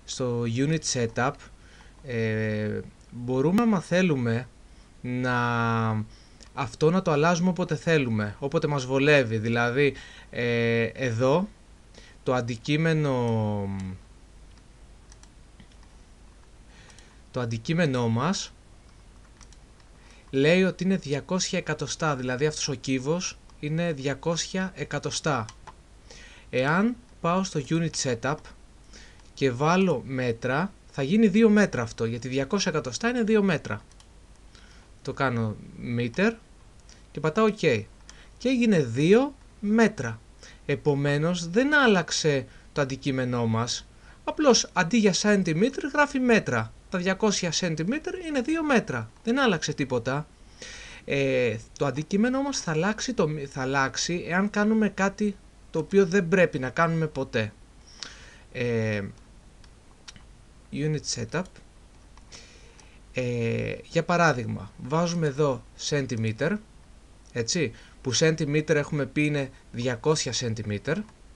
στο unit setup μπορούμε, άμα θέλουμε, αυτό να το αλλάζουμε όποτε θέλουμε, όποτε μας βολεύει. Δηλαδή εδώ το αντικείμενό μας λέει ότι είναι 200 εκατοστά, δηλαδή αυτός ο κύβος είναι 200 εκατοστά. Εάν πάω στο unit setup και βάλω μέτρα, θα γίνει 2 μέτρα αυτό, γιατί 200 εκατοστά είναι 2 μέτρα. Το κάνω meter και πατάω OK και έγινε 2 μέτρα. Επομένως δεν άλλαξε το αντικείμενό μας, απλώς αντί για centimeter γράφει μέτρα. Τα 200 centimeter είναι 2 μέτρα, δεν άλλαξε τίποτα. Το αντικείμενό μας θα αλλάξει εάν κάνουμε κάτι το οποίο δεν πρέπει να κάνουμε ποτέ. Unit setup. Για παράδειγμα, βάζουμε εδώ centimeter, έτσι, που centimeter έχουμε πει είναι 200 centimeter,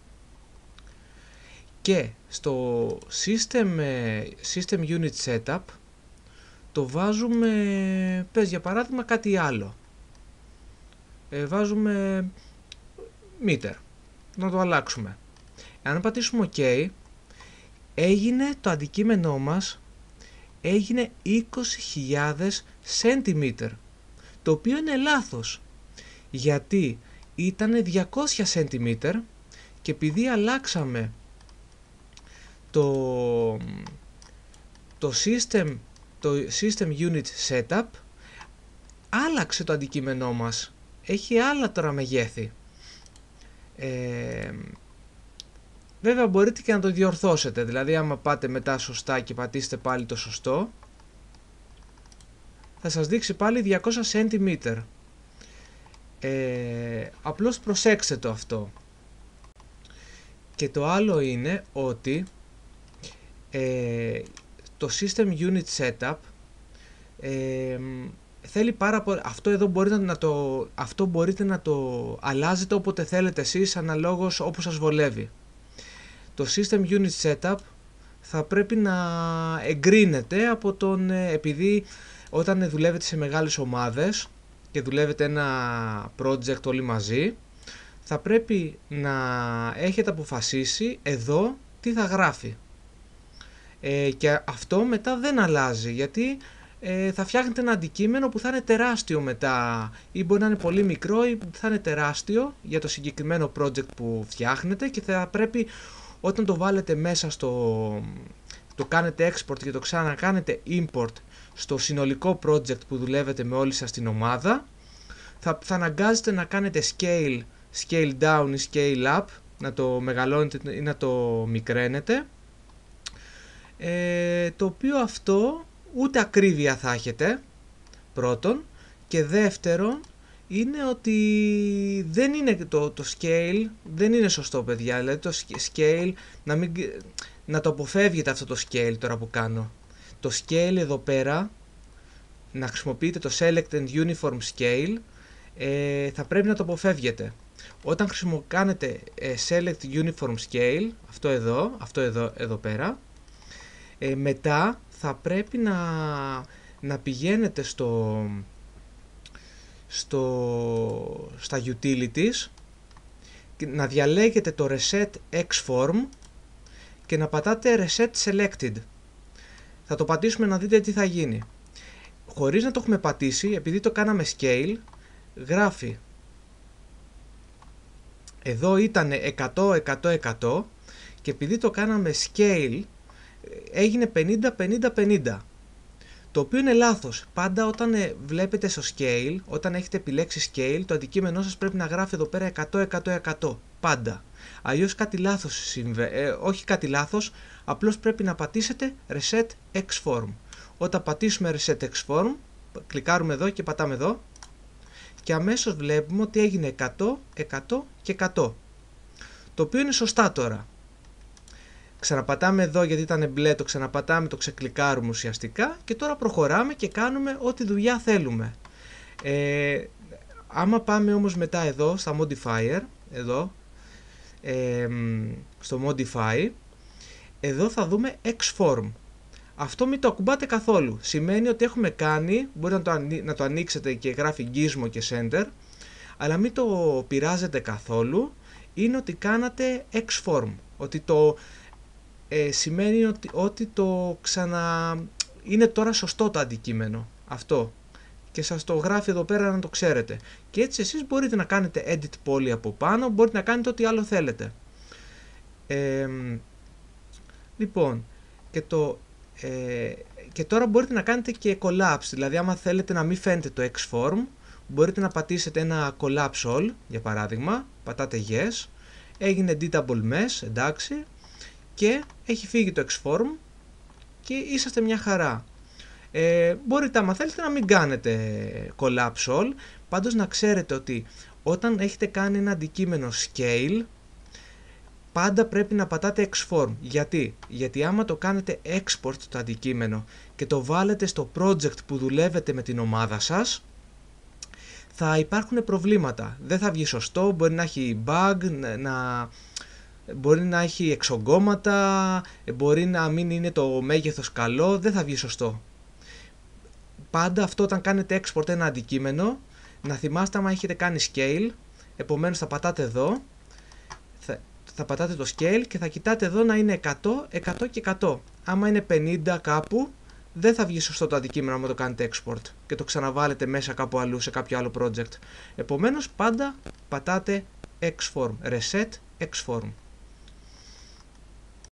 και στο system unit setup το βάζουμε, πες για παράδειγμα κάτι άλλο, βάζουμε meter, να το αλλάξουμε. Αν πατήσουμε OK, έγινε το αντικείμενό μας, έγινε 20.000 centimeter, το οποίο είναι λάθος, γιατί ήταν 200 centimeter και επειδή αλλάξαμε το system unit setup, άλλαξε το αντικείμενό μας, έχει άλλα τώρα μεγέθη. Βέβαια μπορείτε και να το διορθώσετε, δηλαδή άμα πάτε μετά σωστά και πατήσετε πάλι το σωστό, θα σας δείξει πάλι 200 centimeter. Απλώς προσέξτε το αυτό. Και το άλλο είναι ότι το system unit setup θέλει πάρα πολύ. Αυτό εδώ μπορείτε να το αλλάζετε όποτε θέλετε εσείς, αναλόγως όπως σας βολεύει. Το system unit setup θα πρέπει να εγκρίνεται από επειδή όταν δουλεύετε σε μεγάλες ομάδες και δουλεύετε ένα project όλοι μαζί, θα πρέπει να έχετε αποφασίσει εδώ τι θα γράφει. Και αυτό μετά δεν αλλάζει, γιατί θα φτιάχνετε ένα αντικείμενο που θα είναι τεράστιο μετά, ή μπορεί να είναι πολύ μικρό ή θα είναι τεράστιο για το συγκεκριμένο project που φτιάχνετε, και θα πρέπει όταν το βάλετε μέσα το κάνετε export και το ξανακάνετε import στο συνολικό project που δουλεύετε με όλη σας την ομάδα, θα αναγκάζετε να κάνετε scale down ή scale up, να το μεγαλώνετε ή να το μικραίνετε, το οποίο αυτό ούτε ακρίβεια θα έχετε, πρώτον, και δεύτερον είναι ότι δεν είναι το scale, δεν είναι σωστό, παιδιά. Δηλαδή το scale, να το αποφεύγετε αυτό το scale τώρα που κάνω. Το scale εδώ πέρα, να χρησιμοποιείτε το select and uniform scale, θα πρέπει να το αποφεύγετε. Όταν κάνετε select uniform scale, αυτό εδώ πέρα, μετά θα πρέπει να πηγαίνετε στα utilities και να διαλέγετε το reset Xform και να πατάτε reset selected. Θα το πατήσουμε να δείτε τι θα γίνει. Χωρίς να το έχουμε πατήσει, επειδή το κάναμε scale, γράφει εδώ ήταν 100 και επειδή το κάναμε scale έγινε 50. Το οποίο είναι λάθος. Πάντα όταν βλέπετε στο scale, όταν έχετε επιλέξει scale, το αντικείμενό σας πρέπει να γράφει εδώ πέρα 100. Πάντα. Αλλιώς κάτι λάθος όχι κάτι λάθος, απλώς πρέπει να πατήσετε reset Xform. Όταν πατήσουμε reset Xform, κλικάρουμε εδώ και πατάμε εδώ και αμέσως βλέπουμε ότι έγινε 100 και 100. Το οποίο είναι σωστά τώρα. Ξαναπατάμε εδώ γιατί ήταν μπλε, το ξαναπατάμε, το ξεκλικάρουμε ουσιαστικά και τώρα προχωράμε και κάνουμε ό,τι δουλειά θέλουμε. Άμα πάμε όμως μετά εδώ στα modifier, εδώ, στο modify, εδώ θα δούμε Xform. Αυτό μην το ακουμπάτε καθόλου. Σημαίνει ότι έχουμε κάνει, μπορείτε να το ανοίξετε και γράφει Gizmo και Center, αλλά μην το πειράζετε καθόλου. Είναι ότι κάνατε Xform. Ότι το σημαίνει ότι το είναι τώρα σωστό το αντικείμενο. Αυτό. Και σας το γράφει εδώ πέρα να το ξέρετε. Και έτσι εσείς μπορείτε να κάνετε edit poly από πάνω, μπορείτε να κάνετε ό,τι άλλο θέλετε. Λοιπόν, και τώρα μπορείτε να κάνετε και collapse, δηλαδή άμα θέλετε να μην φαίνεται το Xform, μπορείτε να πατήσετε ένα collapse all, για παράδειγμα, πατάτε yes, έγινε editable mesh, εντάξει, και έχει φύγει το Xform και είσαστε μια χαρά. Μπορείτε άμα θέλετε να μην κάνετε collapse all, πάντως να ξέρετε ότι όταν έχετε κάνει ένα αντικείμενο scale, πάντα πρέπει να πατάτε Xform. Γιατί άμα το κάνετε export το αντικείμενο και το βάλετε στο project που δουλεύετε με την ομάδα σας, θα υπάρχουν προβλήματα. Δεν θα βγει σωστό, μπορεί να έχει bug, μπορεί να έχει εξογκώματα, μπορεί να μην είναι το μέγεθος καλό, δεν θα βγει σωστό. Πάντα αυτό όταν κάνετε export ένα αντικείμενο, να θυμάστε άμα έχετε κάνει scale, επομένως θα πατάτε εδώ, θα πατάτε το scale και θα κοιτάτε εδώ να είναι 100, 100 και 100. Άμα είναι 50 κάπου, δεν θα βγει σωστό το αντικείμενο άμα το κάνετε export και το ξαναβάλετε μέσα κάπου αλλού σε κάποιο άλλο project. Επομένως πάντα πατάτε Xform, reset Xform.